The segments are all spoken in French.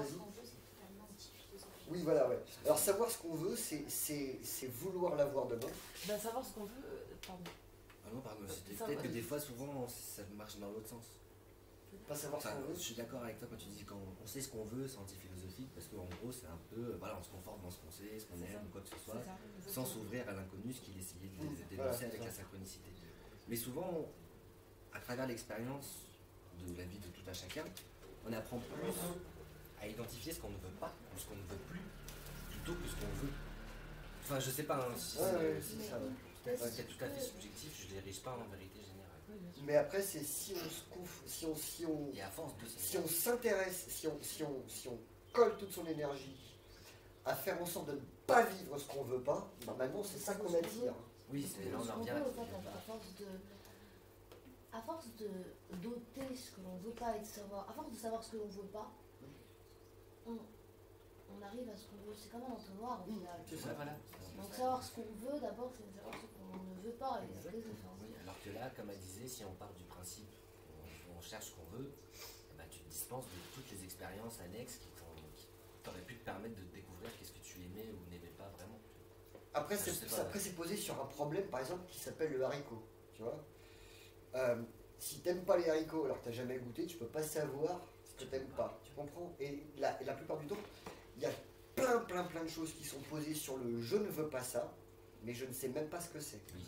Savoir ce Vas-y. qu'on veut, c'est totalement anti-philosophique. Oui, voilà, ouais. Alors savoir ce qu'on veut, c'est vouloir l'avoir demain. Ben, savoir ce qu'on veut, pardon. Ah non, pardon, c'était Ça, peut-être que vas-y. des fois, souvent, ça marche dans l'autre sens. Pas savoir ce Enfin, qu'on veut. je suis d'accord avec toi quand tu dis qu'on sait ce qu'on veut, c'est anti-philosophique, parce qu'en gros, c'est un peu, voilà, on se conforme dans ce qu'on sait, ce qu'on C'est aime, ça. ou quoi que ce C'est soit, ça. sans exactement. s'ouvrir à l'inconnu, ce qu'il essayait de Voilà, dénoncer avec c'est la ça. synchronicité. Mais souvent, à travers l'expérience de la vie de tout un chacun, on apprend plus à identifier ce qu'on ne veut pas, ou ce qu'on ne veut plus, plutôt que ce qu'on veut. Enfin, je sais pas, hein, si Ouais, c'est c'est ça, ouais. c'est tout à fait subjectif, je ne l'érige pas en vérité générale. Oui, bien sûr. Mais après, c'est si on se Et à force de si on s'intéresse, si on colle toute son énergie à faire en sorte de ne pas vivre ce qu'on veut pas, normalement c'est ça qu'on attire. oui, c'est là on en Ce qu'on revient veut, là. en fait, à force de d'ôter ce que l'on veut pas et de savoir, à force de savoir ce que l'on veut pas, on arrive à ce qu'on veut. C'est comme un entonnoir au final. C'est Ouais, ça. voilà. Donc savoir ce qu'on veut d'abord, c'est de savoir ce qu'on ne veut pas. Et après, Exactement. c'est Oui, alors que là, comme elle disait, si on part du principe, on cherche ce qu'on veut, eh ben, tu te dispenses de toutes les expériences annexes qui t'auraient pu te permettre de découvrir qu'est-ce que tu aimais ou n'aimais pas vraiment. Après, Je sais pas. c'est posé sur un problème, par exemple, qui s'appelle le haricot. Tu vois si t'aimes pas les haricots alors que t'as jamais goûté, tu peux pas savoir ce que t'aimes pas. Tu comprends et la plupart du temps, il y a plein de choses qui sont posées sur le je ne veux pas ça, mais je ne sais même pas ce que c'est. Oui.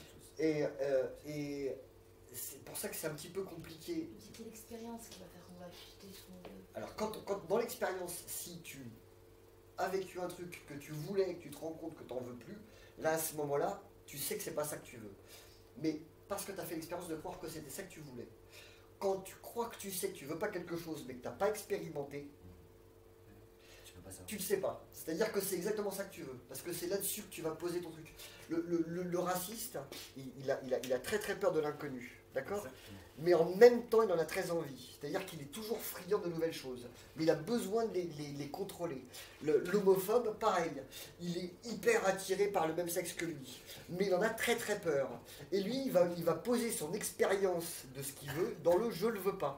Et c'est pour ça que c'est un petit peu compliqué. c'était l'expérience qui va faire qu'on va acheter ce qu'on veut. Alors quand dans l'expérience, si tu as vécu un truc que tu voulais et que tu te rends compte que tu n'en veux plus, là à ce moment-là, tu sais que c'est pas ça que tu veux. Mais parce que tu as fait l'expérience de croire que c'était ça que tu voulais. Quand tu crois que tu sais que tu veux pas quelque chose mais que tu n'as pas expérimenté, Tu peux pas savoir. tu le sais pas. C'est-à-dire que c'est exactement ça que tu veux. Parce que c'est là-dessus que tu vas poser ton truc. Le raciste, il a très peur de l'inconnu. D'accord ? Exactement. Mais en même temps, il en a très envie. C'est-à-dire qu'il est toujours friand de nouvelles choses. Mais il a besoin de les contrôler. L'homophobe, pareil. Il est hyper attiré par le même sexe que lui. Mais il en a très peur. Et lui, il va poser son expérience de ce qu'il veut dans le « je le veux pas ».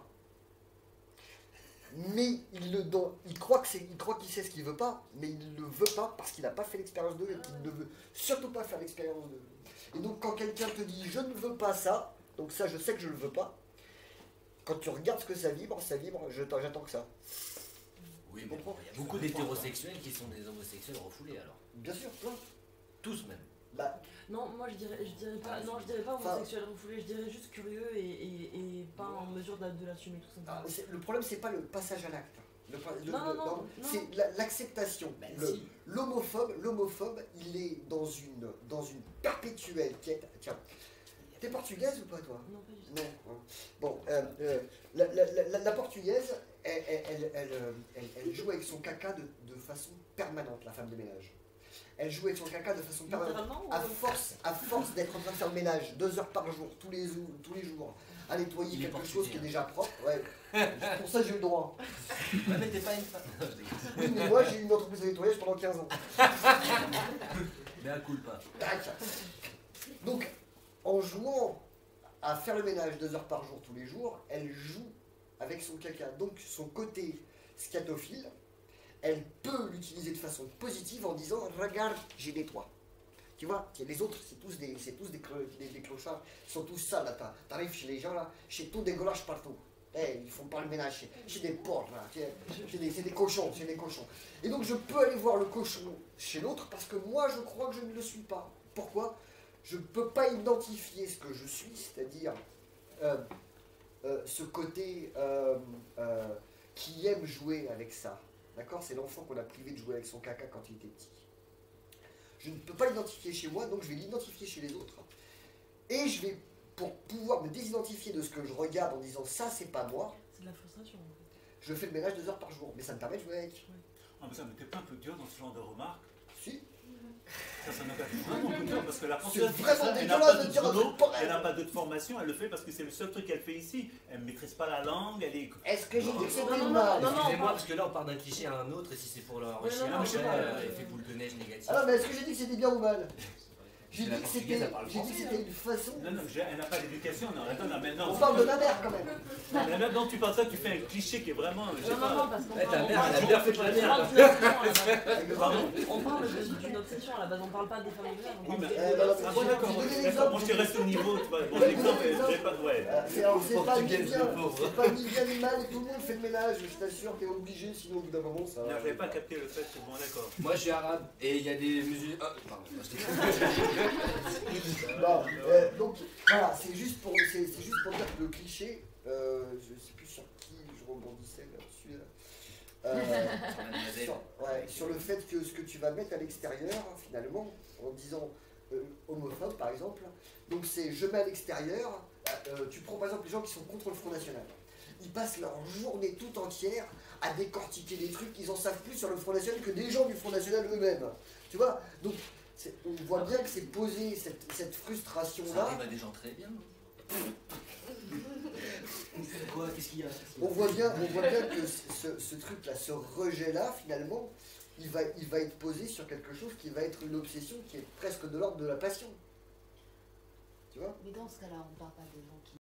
Mais il croit qu'il sait ce qu'il veut pas, mais il le veut pas parce qu'il n'a pas fait l'expérience de et qu'il ne veut surtout pas faire l'expérience de. Et donc quand quelqu'un te dit « je ne veux pas ça », donc ça je sais que je le veux pas, quand tu regardes ce que ça vibre, j'attends que ça. Oui, Tu mais comprends ? il y a beaucoup d'hétérosexuels qui sont des homosexuels refoulés alors. Bien sûr, plein. Tous même. Bah, Non, moi je dirais pas, Ah, non, je dirais pas enfin- homosexuel refoulé, je dirais juste curieux et pas en mesure de l'assumer tout simplement. le problème c'est pas le passage à l'acte. Non. C'est l'acceptation. Ben Le- si. L'homophobe, il est dans une perpétuelle quête. Tiens, t'es portugaise ou pas toi ? Non, pas du tout. Non. Hein. Bon, la portugaise, elle joue avec son caca de façon permanente, la femme de ménage. Elle joue avec son caca de façon permanente. Littéralement ou- À force d'être en train de faire le ménage 2 heures par jour, tous les jours, à nettoyer Il est quelque chose portugais, qui est hein. déjà propre, ouais. Pour ça j'ai eu le droit. Ouais, mais t'es pas une femme. Non, je déconne. Oui, mais moi j'ai eu une entreprise de nettoyage pendant 15 ans. Mais un coup pas. Tac. Donc, en jouant à faire le ménage 2 heures par jour tous les jours, elle joue avec son caca. Donc, son côté scatophile, elle peut l'utiliser de façon positive en disant « Regarde, j'ai nettoie ». Tu vois, les autres, c'est tous des clochards, ils sont tous sales. Là, t'arrives chez les gens, là, c'est tout dégueulasse partout. Ils font pas le ménage, c'est des porcs, là, c'est des cochons, Et donc, je peux aller voir le cochon chez l'autre parce que moi, je crois que je ne le suis pas. Pourquoi ? Je ne peux pas identifier ce que je suis, c'est-à-dire ce côté qui aime jouer avec ça. D'accord ? C'est l'enfant qu'on a privé de jouer avec son caca quand il était petit. Je ne peux pas l'identifier chez moi, donc je vais l'identifier chez les autres. Et je vais, pour pouvoir me désidentifier de ce que je regarde en disant ça, c'est pas moi, C'est de la frustration en fait. je fais le ménage 2 heures par jour. Mais ça me permet de jouer avec. Ah, mais ça me t'es pas un peu dur dans ce genre de remarques. Si. Ça me fait vraiment un peu dur parce que la C'est Française, vraiment elle n'a dégueulasse pas de de dire un boulot, truc pareil. elle n'a pas d'autre formation, elle le fait parce que c'est le seul truc qu'elle fait ici. Elle ne maîtrise pas la langue, elle est. Est-ce que j'ai dit que c'était non, mal? non, Excusez-moi, pas- parce que là on part d'un cliché à un autre, et si c'est pour l'enrichir, non, après, je sais pas. effet boule de neige négatif. Ah non, mais est-ce que j'ai dit que c'était bien ou mal? J'ai La dit que portugaise, elle parle c'était français, une façon. Non, non, elle n'a pas d'éducation. Non, attends, non, maintenant. On parle de ma mère quand même. Maintenant, non, tu parles ça, tu fais un cliché qui est vraiment. Je sais Non, non, pas. non, parce qu'on Ouais, ta parle- mère, elle a on bien parle- fait de la on merde. parle d'une obsession à la base. Pardon? On parle d'une obsession à la base, on parle pas des femmes de l'air, on Oui, parle mais. des- Ah, bon, d'accord. J'ai donné D'accord, l'exemple. moi, je reste au niveau. Tu vois, bon, l'exemple, j'ai pas. Ouais. Alors, c'est pas ni Portugaise, bien, le pauvre. c'est pas ni bien ni mal, tout le monde fait le ménage, je t'assure, t'es obligé, sinon au bout d'un moment ça. Non, j'avais pas capté le fait. Bon, d'accord. Moi, je suis arabe et il y a des musulmans. Pardon, je t'ai Bon, donc voilà, c'est juste pour dire que le cliché, je sais plus sur qui je rebondissais là-dessus. Sur le fait que ce que tu vas mettre à l'extérieur, finalement, en disant homophobe par exemple, donc c'est je mets à l'extérieur, tu prends par exemple les gens qui sont contre le Front National. Ils passent leur journée tout entière à décortiquer des trucs, ils en savent plus sur le Front National que des gens du Front National eux-mêmes. Tu vois, donc on voit bien que c'est posé cette Ça frustration-là. arrive à des gens très bien. Quoi? Qu'est-ce qu'il y a? On voit bien que ce truc-là, ce rejet-là, finalement, il va être posé sur quelque chose qui va être une obsession qui est presque de l'ordre de la passion. Tu vois? Mais dans ce cas-là, on parle pas des gens qui